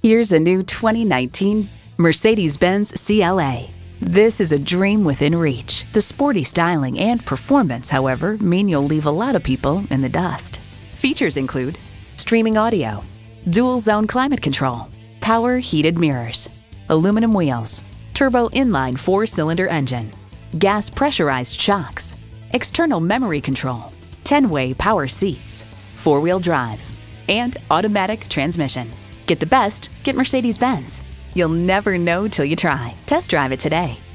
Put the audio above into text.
Here's a new 2019 Mercedes-Benz CLA. This is a dream within reach. The sporty styling and performance, however, mean you'll leave a lot of people in the dust. Features include streaming audio, dual-zone climate control, power heated mirrors, aluminum wheels, turbo inline 4-cylinder engine, gas pressurized shocks, external memory control, 10-way power seats, 4-wheel drive, and automatic transmission. Get the best, get Mercedes-Benz. You'll never know till you try. Test drive it today.